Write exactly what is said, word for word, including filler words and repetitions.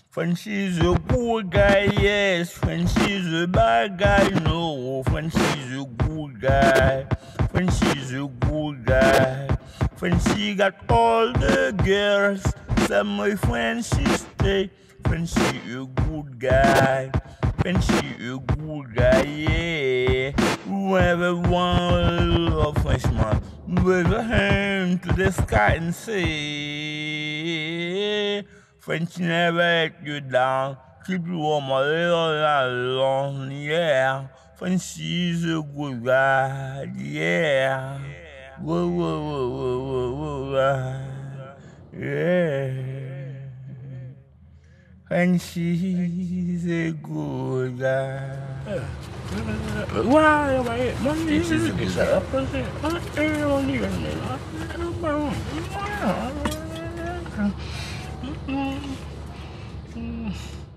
Frenchie's a good guy, yes. Frenchie's a bad guy, no. Frenchie's a good guy. Frenchie's a good guy. Frenchie got all the girls. Some my Frenchie stay. Frenchie a good guy. Frenchie a good guy, yeah. Whoever wants a Frenchman, wave a hand to the sky and say, Frenchie never let you down, keep you warm a little long, yeah. Frenchie's a good guy, yeah. Whoa, whoa, whoa, whoa, whoa, whoa, yeah. Frenchie's a good guy. Why am I? My This is a good guy. I